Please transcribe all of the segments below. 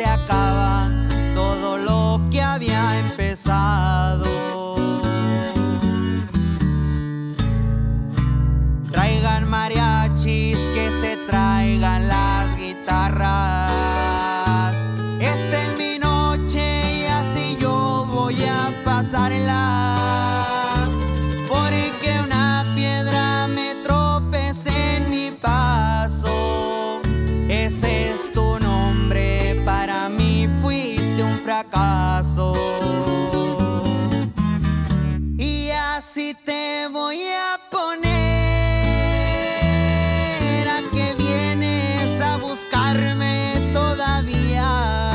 se acaba todo lo que había empezado. Traigan mariachis, que se traigan las guitarras. Esta es mi noche y así yo voy a pasarla, porque una piedra me tropecé en mi paso. Ese es tu nombre, para mí fuiste un fracaso. Y así te voy a poner, a que vienes a buscarme todavía.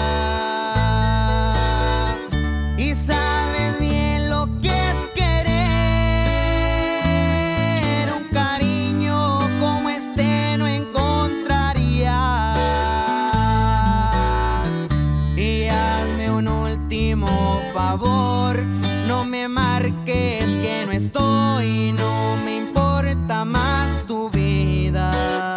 Y sabes bien lo que es querer, un cariño como este no encontrarías. Y hazme un último favor, no me marques que no estoy, no me importa más tu vida.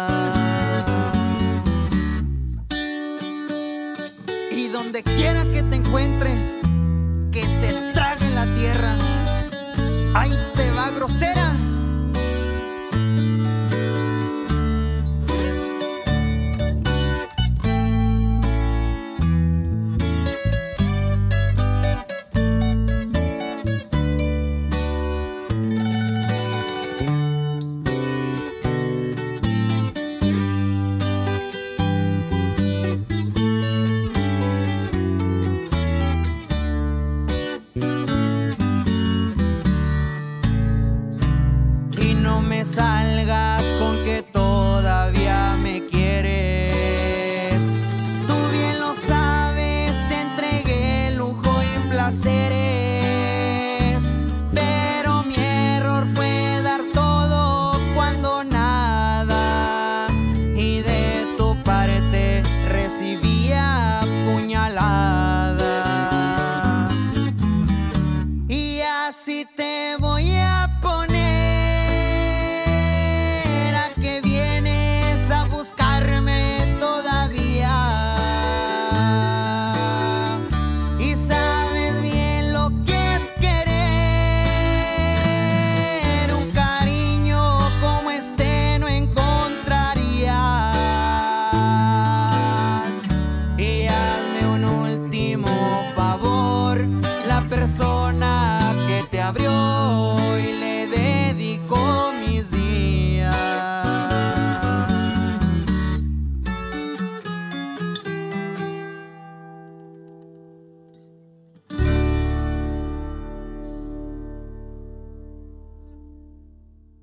Y donde quiera que te encuentres, que te trague la tierra. Ahí te va, grosera.